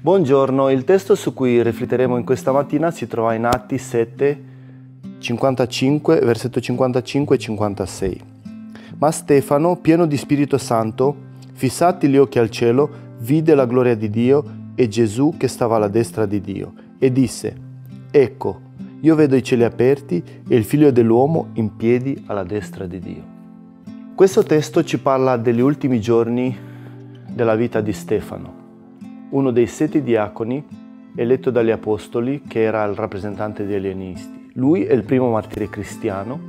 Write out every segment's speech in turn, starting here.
Buongiorno, il testo su cui rifletteremo in questa mattina si trova in Atti 7, 55, versetto 55 e 56. Ma Stefano, pieno di Spirito Santo, fissati gli occhi al cielo, vide la gloria di Dio e Gesù che stava alla destra di Dio e disse: Ecco, io vedo i cieli aperti e il Figlio dell'uomo in piedi alla destra di Dio. Questo testo ci parla degli ultimi giorni della vita di Stefano, uno dei 7 diaconi eletto dagli apostoli, che era il rappresentante degli ellenisti. Lui è il primo martire cristiano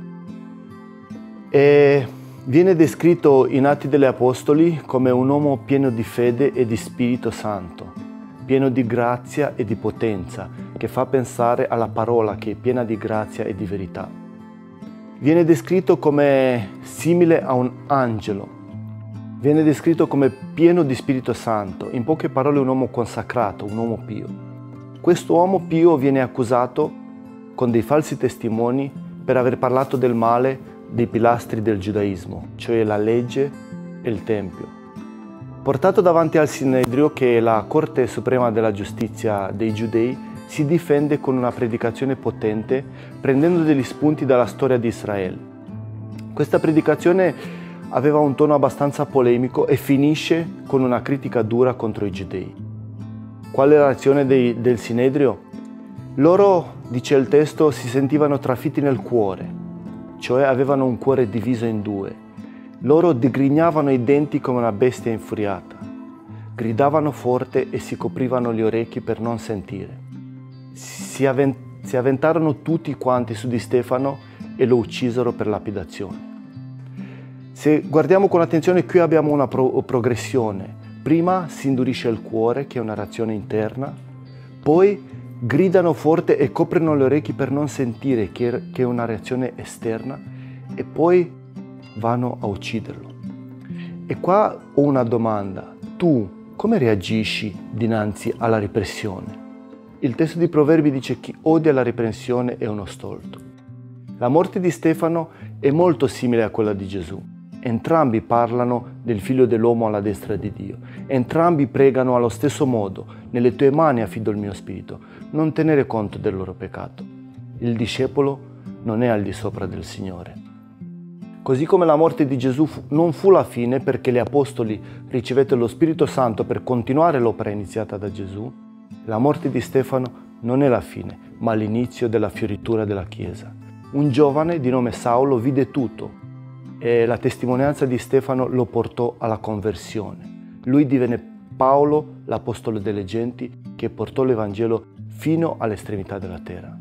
e viene descritto in Atti degli Apostoli come un uomo pieno di fede e di Spirito Santo, pieno di grazia e di potenza, che fa pensare alla parola che è piena di grazia e di verità. Viene descritto come simile a un angelo. Viene descritto come pieno di Spirito Santo, in poche parole un uomo consacrato, un uomo pio. Questo uomo pio viene accusato con dei falsi testimoni per aver parlato del male dei pilastri del giudaismo, cioè la legge e il Tempio. Portato davanti al Sinedrio, che è la Corte Suprema della Giustizia dei Giudei, si difende con una predicazione potente, prendendo degli spunti dalla storia di Israele. Questa predicazione aveva un tono abbastanza polemico e finisce con una critica dura contro i giudei. Qual è la reazione del Sinedrio? Loro, dice il testo, si sentivano trafitti nel cuore, cioè avevano un cuore diviso in due. Loro digrignavano i denti come una bestia infuriata, gridavano forte e si coprivano gli orecchi per non sentire. Si avventarono tutti quanti su di Stefano e lo uccisero per lapidazione. Se guardiamo con attenzione, qui abbiamo una progressione. Prima si indurisce il cuore, che è una reazione interna, poi gridano forte e coprono le orecchie per non sentire, che è una reazione esterna, e poi vanno a ucciderlo. E qua ho una domanda: tu come reagisci dinanzi alla repressione? Il testo di Proverbi dice: chi odia la reprensione è uno stolto. La morte di Stefano è molto simile a quella di Gesù. Entrambi parlano del Figlio dell'uomo alla destra di Dio. Entrambi pregano allo stesso modo: nelle tue mani affido il mio spirito, non tenere conto del loro peccato. Il discepolo non è al di sopra del Signore. Così come la morte di Gesù non fu la fine, perché gli apostoli ricevettero lo Spirito Santo per continuare l'opera iniziata da Gesù, la morte di Stefano non è la fine, ma l'inizio della fioritura della Chiesa. Un giovane di nome Saulo vide tutto e la testimonianza di Stefano lo portò alla conversione. Lui divenne Paolo, l'apostolo delle genti, che portò l'Evangelo fino all'estremità della terra.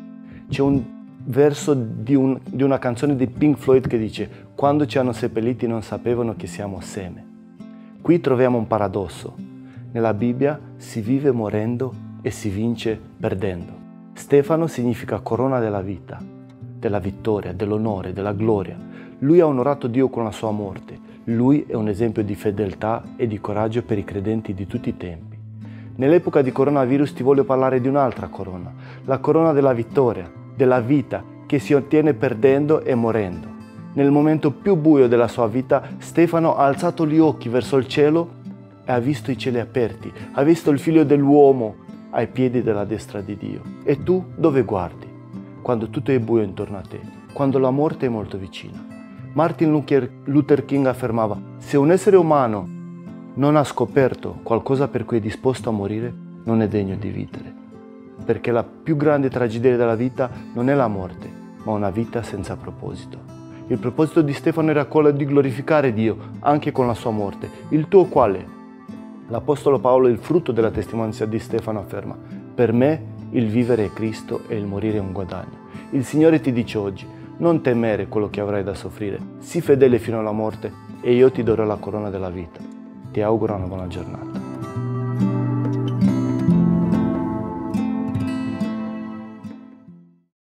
C'è un verso di una canzone di Pink Floyd che dice: quando ci hanno seppelliti non sapevano che siamo seme. Qui troviamo un paradosso. Nella Bibbia si vive morendo e si vince perdendo. Stefano significa corona della vita, della vittoria, dell'onore, della gloria. Lui ha onorato Dio con la sua morte. Lui è un esempio di fedeltà e di coraggio per i credenti di tutti i tempi. Nell'epoca di coronavirus ti voglio parlare di un'altra corona, la corona della vittoria, della vita, che si ottiene perdendo e morendo. Nel momento più buio della sua vita, Stefano ha alzato gli occhi verso il cielo e ha visto i cieli aperti, ha visto il Figlio dell'uomo ai piedi della destra di Dio. E tu dove guardi? Quando tutto è buio intorno a te, quando la morte è molto vicina. Martin Luther King affermava: se un essere umano non ha scoperto qualcosa per cui è disposto a morire, non è degno di vivere. Perché la più grande tragedia della vita non è la morte, ma una vita senza proposito. Il proposito di Stefano era quello di glorificare Dio anche con la sua morte. Il tuo qual è? L'Apostolo Paolo, il frutto della testimonianza di Stefano, afferma: per me il vivere è Cristo e il morire è un guadagno. Il Signore ti dice oggi: non temere quello che avrai da soffrire, sii fedele fino alla morte e io ti darò la corona della vita. Ti auguro una buona giornata.